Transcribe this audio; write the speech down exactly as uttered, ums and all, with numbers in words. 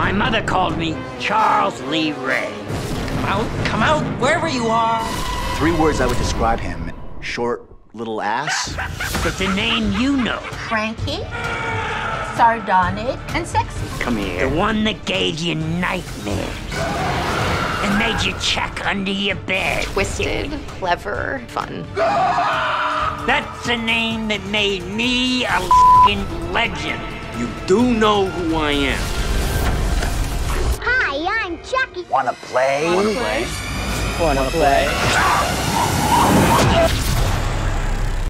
My mother called me Charles Lee Ray. Come out, come out, wherever you are. Three words I would describe him. Short, little ass. It's a name you know. Cranky, sardonic, and sexy. Come here. The one that gave you nightmares. And made you check under your bed. Twisted, clever, fun. That's a name that made me a f***ing legend. You do know who I am. Hi, I'm Chucky. Wanna play? Wanna play? Wanna play?